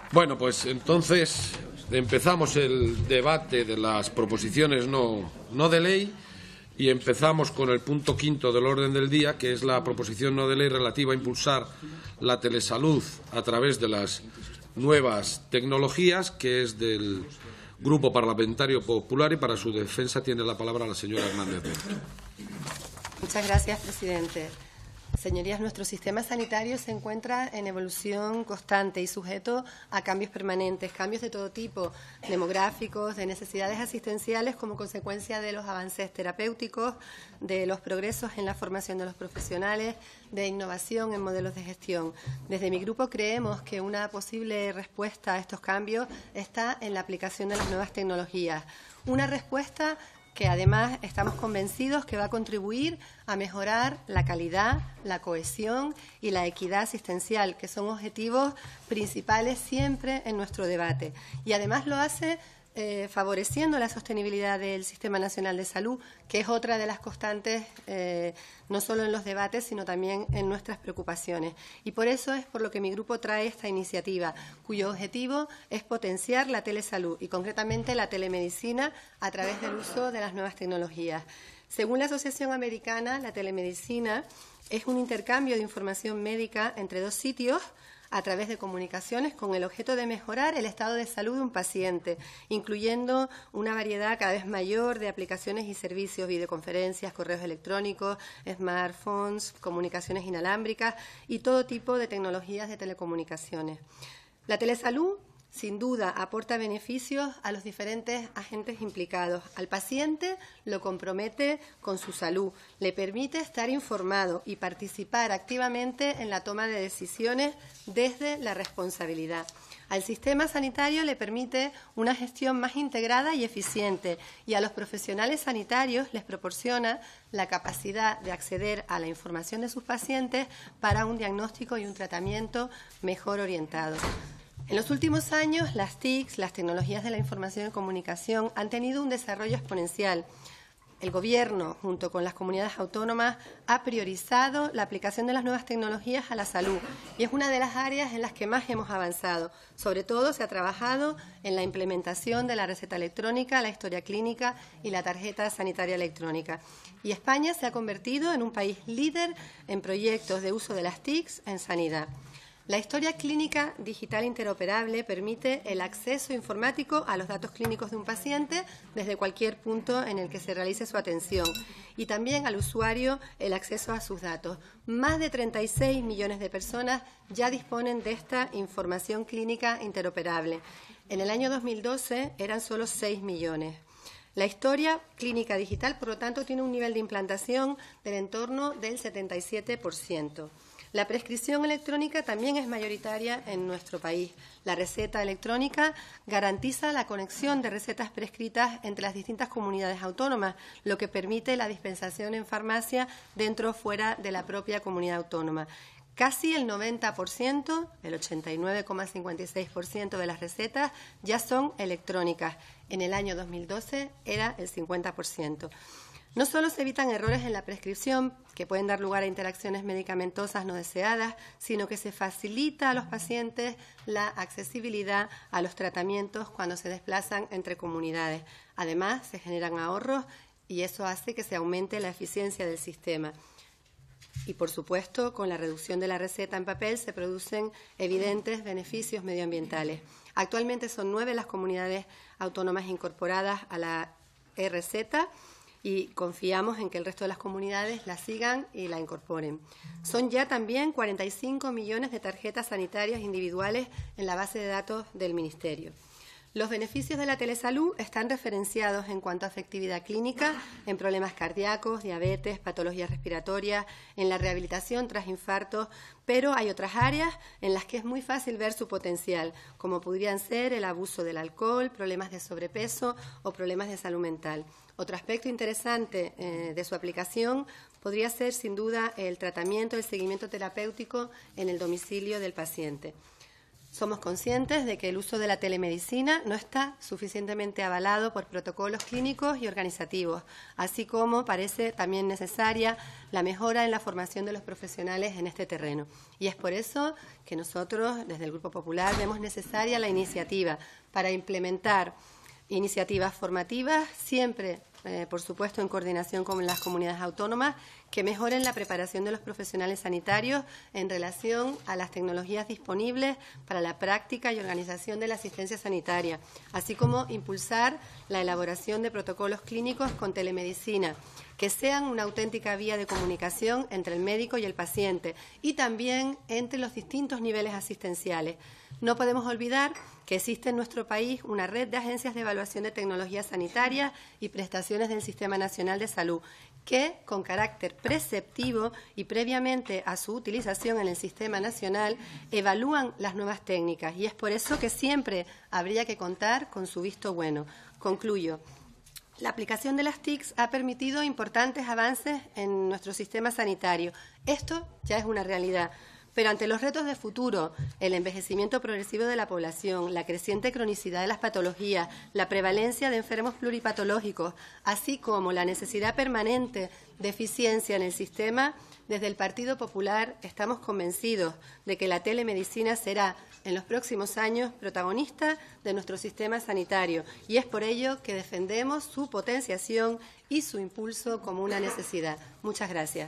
Bueno, pues entonces empezamos el debate de las proposiciones no de ley y empezamos con el punto quinto del orden del día, que es la proposición no de ley relativa a impulsar la telesalud a través de las nuevas tecnologías, que es del Grupo Parlamentario Popular, y para su defensa tiene la palabra la señora Hernández. Muchas gracias, presidente. Señorías, nuestro sistema sanitario se encuentra en evolución constante y sujeto a cambios permanentes, cambios de todo tipo, demográficos, de necesidades asistenciales como consecuencia de los avances terapéuticos, de los progresos en la formación de los profesionales, de innovación en modelos de gestión. Desde mi grupo creemos que una posible respuesta a estos cambios está en la aplicación de las nuevas tecnologías. Una respuesta que además estamos convencidos que va a contribuir a mejorar la calidad, la cohesión y la equidad asistencial, que son objetivos principales siempre en nuestro debate. Y además lo hace favoreciendo la sostenibilidad del Sistema Nacional de Salud, que es otra de las constantes, no solo en los debates, sino también en nuestras preocupaciones. Y por eso es por lo que mi grupo trae esta iniciativa, cuyo objetivo es potenciar la telesalud y, concretamente, la telemedicina a través del uso de las nuevas tecnologías. Según la Asociación Americana, la telemedicina es un intercambio de información médica entre dos sitios a través de comunicaciones con el objeto de mejorar el estado de salud de un paciente, incluyendo una variedad cada vez mayor de aplicaciones y servicios, videoconferencias, correos electrónicos, smartphones, comunicaciones inalámbricas y todo tipo de tecnologías de telecomunicaciones. La telesalud, sin duda, aporta beneficios a los diferentes agentes implicados. Al paciente lo compromete con su salud, le permite estar informado y participar activamente en la toma de decisiones desde la responsabilidad. Al sistema sanitario le permite una gestión más integrada y eficiente, y a los profesionales sanitarios les proporciona la capacidad de acceder a la información de sus pacientes para un diagnóstico y un tratamiento mejor orientados. En los últimos años, las TICs, las tecnologías de la información y comunicación, han tenido un desarrollo exponencial. El Gobierno, junto con las comunidades autónomas, ha priorizado la aplicación de las nuevas tecnologías a la salud y es una de las áreas en las que más hemos avanzado. Sobre todo, se ha trabajado en la implementación de la receta electrónica, la historia clínica y la tarjeta sanitaria electrónica. Y España se ha convertido en un país líder en proyectos de uso de las TICs en sanidad. La historia clínica digital interoperable permite el acceso informático a los datos clínicos de un paciente desde cualquier punto en el que se realice su atención y también al usuario el acceso a sus datos. Más de 36 millones de personas ya disponen de esta información clínica interoperable. En el año 2012 eran solo 6 millones. La historia clínica digital, por lo tanto, tiene un nivel de implantación del entorno del 77%. La prescripción electrónica también es mayoritaria en nuestro país. La receta electrónica garantiza la conexión de recetas prescritas entre las distintas comunidades autónomas, lo que permite la dispensación en farmacia dentro o fuera de la propia comunidad autónoma. Casi el 90%, el 89,56% de las recetas ya son electrónicas. En el año 2012 era el 50%. No solo se evitan errores en la prescripción, que pueden dar lugar a interacciones medicamentosas no deseadas, sino que se facilita a los pacientes la accesibilidad a los tratamientos cuando se desplazan entre comunidades. Además, se generan ahorros y eso hace que se aumente la eficiencia del sistema. Y, por supuesto, con la reducción de la receta en papel se producen evidentes beneficios medioambientales. Actualmente son 9 las comunidades autónomas incorporadas a la e-receta, y confiamos en que el resto de las comunidades la sigan y la incorporen. Son ya también 45 millones de tarjetas sanitarias individuales en la base de datos del Ministerio. Los beneficios de la telesalud están referenciados en cuanto a efectividad clínica, en problemas cardíacos, diabetes, patologías respiratorias, en la rehabilitación tras infartos, pero hay otras áreas en las que es muy fácil ver su potencial, como podrían ser el abuso del alcohol, problemas de sobrepeso o problemas de salud mental. Otro aspecto interesante de su aplicación podría ser, sin duda, el tratamiento, el seguimiento terapéutico en el domicilio del paciente. Somos conscientes de que el uso de la telemedicina no está suficientemente avalado por protocolos clínicos y organizativos, así como parece también necesaria la mejora en la formación de los profesionales en este terreno. Y es por eso que nosotros, desde el Grupo Popular, vemos necesaria la iniciativa para implementar iniciativas formativas, siempre, por supuesto, en coordinación con las comunidades autónomas, que mejoren la preparación de los profesionales sanitarios en relación a las tecnologías disponibles para la práctica y organización de la asistencia sanitaria, así como impulsar la elaboración de protocolos clínicos con telemedicina, que sean una auténtica vía de comunicación entre el médico y el paciente y también entre los distintos niveles asistenciales. No podemos olvidar que existe en nuestro país una red de agencias de evaluación de tecnologías sanitarias y prestaciones del Sistema Nacional de Salud, que, con carácter preceptivo y previamente a su utilización en el Sistema Nacional, evalúan las nuevas técnicas, y es por eso que siempre habría que contar con su visto bueno. Concluyo. La aplicación de las TICs ha permitido importantes avances en nuestro sistema sanitario. Esto ya es una realidad. Pero ante los retos de futuro, el envejecimiento progresivo de la población, la creciente cronicidad de las patologías, la prevalencia de enfermos pluripatológicos, así como la necesidad permanente de eficiencia en el sistema, desde el Partido Popular estamos convencidos de que la telemedicina será en los próximos años protagonista de nuestro sistema sanitario, y es por ello que defendemos su potenciación y su impulso como una necesidad. Muchas gracias.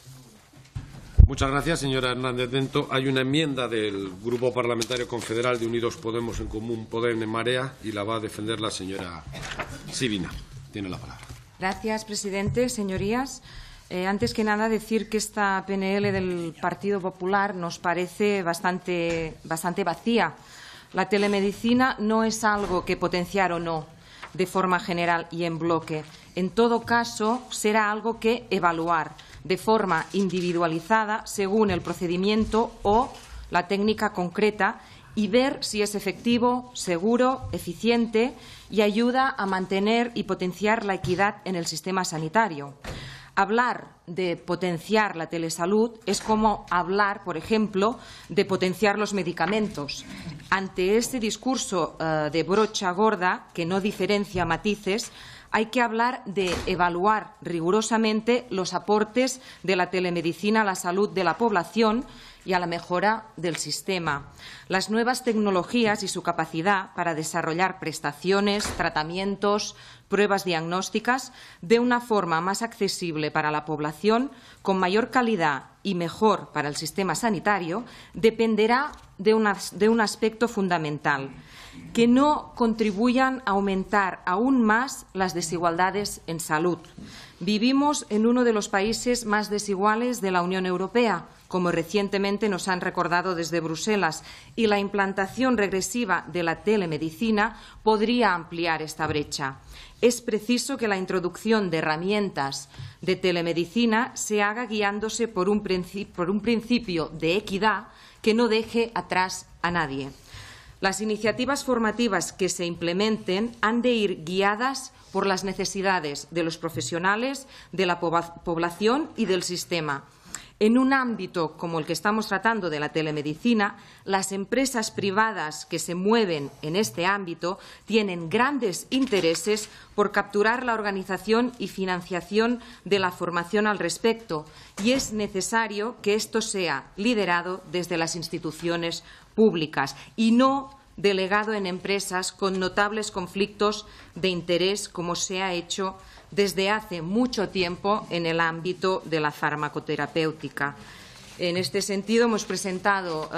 Muchas gracias, señora Hernández Dento. Hay una enmienda del Grupo Parlamentario Confederal de Unidos Podemos en Común Podem en Marea y la va a defender la señora Sibina. Tiene la palabra. Gracias, presidente. Señorías, antes que nada decir que esta PNL del Partido Popular nos parece bastante vacía. La telemedicina no es algo que potenciar o no de forma general y en bloque. En todo caso, será algo que evaluar de forma individualizada según el procedimiento o la técnica concreta y ver si es efectivo, seguro, eficiente y ayuda a mantener y potenciar la equidad en el sistema sanitario. Hablar de potenciar la telesalud es como hablar, por ejemplo, de potenciar los medicamentos. Ante este discurso de brocha gorda, que no diferencia matices, hay que hablar de evaluar rigurosamente los aportes de la telemedicina a la salud de la población y a la mejora del sistema. Las nuevas tecnologías y su capacidad para desarrollar prestaciones, tratamientos, pruebas diagnósticas de una forma más accesible para la población, con mayor calidad y mejor para el sistema sanitario, dependerá de un aspecto fundamental: que no contribuyan a aumentar aún más las desigualdades en salud. Vivimos en uno de los países más desiguales de la Unión Europea, como recientemente nos han recordado desde Bruselas, y la implantación regresiva de la telemedicina podría ampliar esta brecha. Es preciso que la introducción de herramientas de telemedicina se haga guiándose por un principio de equidad que no deje atrás a nadie. Las iniciativas formativas que se implementen han de ir guiadas por las necesidades de los profesionales, de la población y del sistema. En un ámbito como el que estamos tratando de la telemedicina, las empresas privadas que se mueven en este ámbito tienen grandes intereses por capturar la organización y financiación de la formación al respecto, y es necesario que esto sea liderado desde las instituciones públicas y no delegado en empresas con notables conflictos de interés, como se ha hecho desde hace mucho tiempo en el ámbito de la farmacoterapéutica. En este sentido, hemos presentado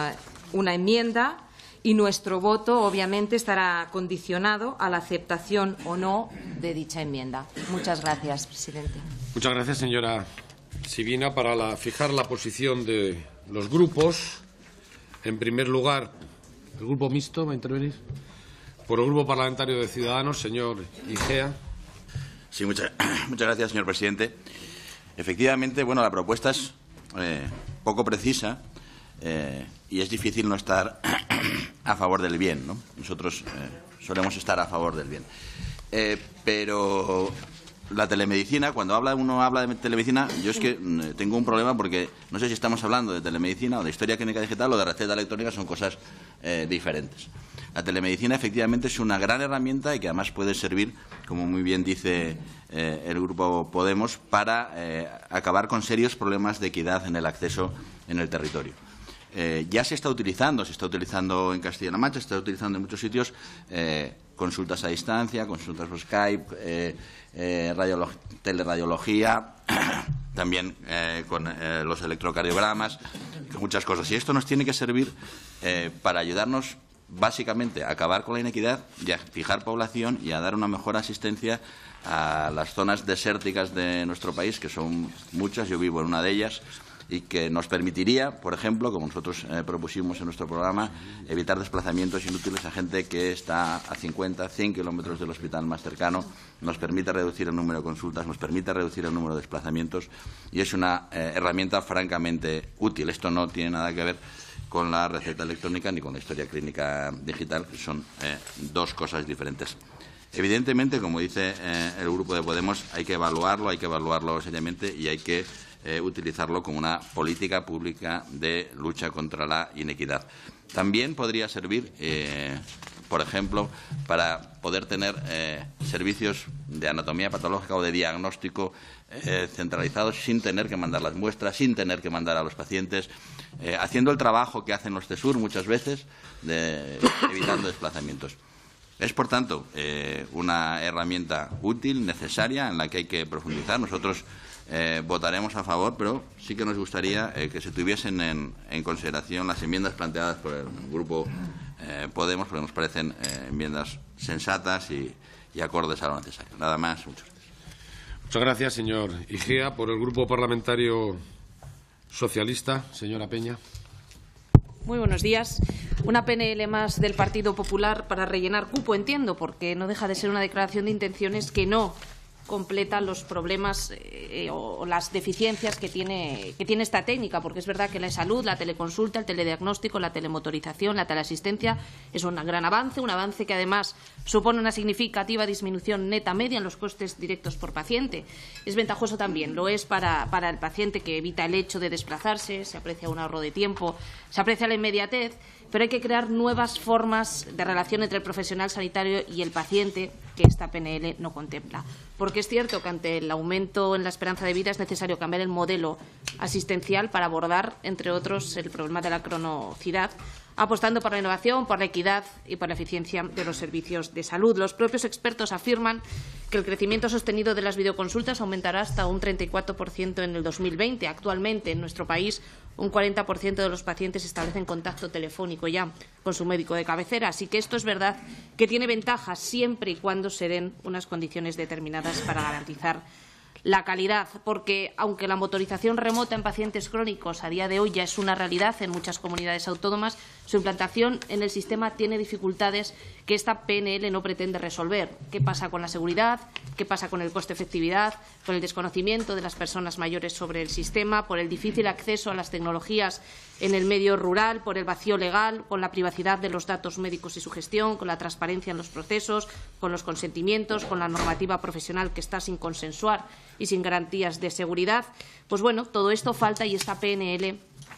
una enmienda y nuestro voto, obviamente, estará condicionado a la aceptación o no de dicha enmienda. Muchas gracias, presidente. Muchas gracias, señora Sibina. Para fijar la posición de los grupos, en primer lugar, ¿el Grupo Mixto va a intervenir? Por el Grupo Parlamentario de Ciudadanos, señor Igea. Sí, muchas gracias, señor presidente. Efectivamente, bueno, la propuesta es poco precisa y es difícil no estar a favor del bien, ¿no? Nosotros solemos estar a favor del bien. Pero la telemedicina, cuando uno habla de telemedicina, yo es que tengo un problema porque no sé si estamos hablando de telemedicina o de historia clínica digital o de receta electrónica, son cosas diferentes. La telemedicina efectivamente es una gran herramienta y que además puede servir, como muy bien dice el Grupo Podemos, para acabar con serios problemas de equidad en el acceso en el territorio. Ya se está utilizando en Castilla-La Mancha, se está utilizando en muchos sitios consultas a distancia, consultas por Skype, teleradiología, también con los electrocardiogramas, muchas cosas. Y esto nos tiene que servir para ayudarnos básicamente a acabar con la inequidad y a fijar población y a dar una mejor asistencia a las zonas desérticas de nuestro país, que son muchas, yo vivo en una de ellas, y que nos permitiría, por ejemplo, como nosotros propusimos en nuestro programa, evitar desplazamientos inútiles a gente que está a 50, 100 kilómetros del hospital más cercano, nos permite reducir el número de consultas, nos permite reducir el número de desplazamientos y es una herramienta francamente útil. Esto no tiene nada que ver con la receta electrónica ni con la historia clínica digital, que son dos cosas diferentes. Evidentemente, como dice el Grupo de Podemos, hay que evaluarlo seriamente y hay que utilizarlo como una política pública de lucha contra la inequidad. También podría servir, por ejemplo, para poder tener servicios de anatomía patológica o de diagnóstico centralizados sin tener que mandar las muestras, sin tener que mandar a los pacientes, haciendo el trabajo que hacen los CESUR muchas veces, evitando desplazamientos. Es, por tanto, una herramienta útil, necesaria, en la que hay que profundizar. Nosotros votaremos a favor, pero sí que nos gustaría que se tuviesen en consideración las enmiendas planteadas por el Grupo Podemos, porque nos parecen enmiendas sensatas y acordes a lo necesario. Nada más. Muchas gracias. Muchas gracias, señor Igea. Por el Grupo Parlamentario Socialista, señora Peña. Muy buenos días. Una PNL más del Partido Popular para rellenar cupo, entiendo, porque no deja de ser una declaración de intenciones que no completa los problemas o las deficiencias que tiene esta técnica, porque es verdad que la salud, la teleconsulta, el telediagnóstico, la telemotorización, la teleasistencia es un gran avance, un avance que además supone una significativa disminución neta media en los costes directos por paciente. Es ventajoso también, lo es para el paciente, que evita el hecho de desplazarse, se aprecia un ahorro de tiempo, se aprecia la inmediatez, pero hay que crear nuevas formas de relación entre el profesional sanitario y el paciente que esta PNL no contempla. Porque es cierto que ante el aumento en la esperanza de vida es necesario cambiar el modelo asistencial para abordar, entre otros, el problema de la cronicidad, apostando por la innovación, por la equidad y por la eficiencia de los servicios de salud. Los propios expertos afirman que el crecimiento sostenido de las videoconsultas aumentará hasta un 34% en el 2020. Actualmente, en nuestro país, un 40% de los pacientes establecen contacto telefónico ya con su médico de cabecera. Así que esto es verdad que tiene ventajas siempre y cuando se den unas condiciones determinadas para garantizar la calidad, porque aunque la motorización remota en pacientes crónicos a día de hoy ya es una realidad en muchas comunidades autónomas, su implantación en el sistema tiene dificultades que esta PNL no pretende resolver. ¿Qué pasa con la seguridad? ¿Qué pasa con el coste-efectividad? Con el desconocimiento de las personas mayores sobre el sistema, por el difícil acceso a las tecnologías en el medio rural, por el vacío legal, con la privacidad de los datos médicos y su gestión, con la transparencia en los procesos, con los consentimientos, con la normativa profesional que está sin consensuar y sin garantías de seguridad. Pues bueno, todo esto falta y esta PNL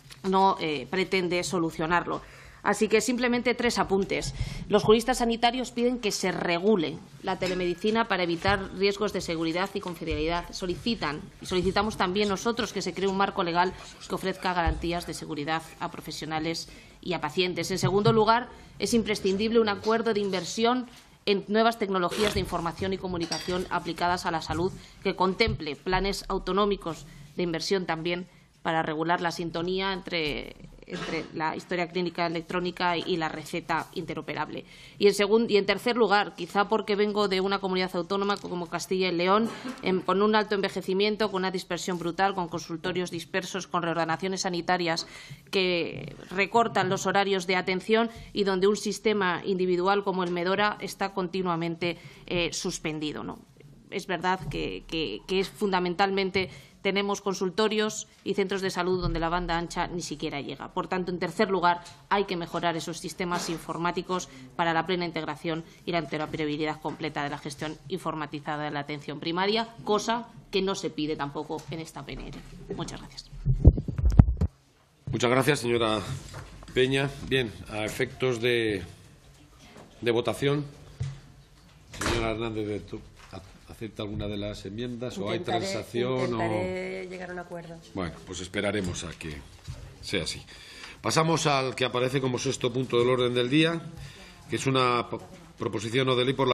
no pretende solucionarlo. Así que simplemente 3 apuntes. Los juristas sanitarios piden que se regule la telemedicina para evitar riesgos de seguridad y confidencialidad. Solicitan, y solicitamos también nosotros, que se cree un marco legal que ofrezca garantías de seguridad a profesionales y a pacientes. En segundo lugar, es imprescindible un acuerdo de inversión en nuevas tecnologías de información y comunicación aplicadas a la salud, que contemple planes autonómicos de inversión también para regular la sintonía entre la historia clínica electrónica y la receta interoperable. Y en tercer lugar, quizá porque vengo de una comunidad autónoma como Castilla y León, con un alto envejecimiento, con una dispersión brutal, con consultorios dispersos, con reordenaciones sanitarias que recortan los horarios de atención y donde un sistema individual como el Medora está continuamente suspendido, ¿no? Es verdad que es fundamentalmente tenemos consultorios y centros de salud donde la banda ancha ni siquiera llega. Por tanto, en tercer lugar, hay que mejorar esos sistemas informáticos para la plena integración y la interoperabilidad completa de la gestión informatizada de la atención primaria, cosa que no se pide tampoco en esta PNL. Muchas gracias. Muchas gracias, señora Peña. Bien, a efectos de votación, señora Hernández, ¿acepta alguna de las enmiendas o hay transacción? Intentaré llegar a un acuerdo. Bueno, pues esperaremos a que sea así. Pasamos al que aparece como sexto punto del orden del día, que es una proposición no de ley por la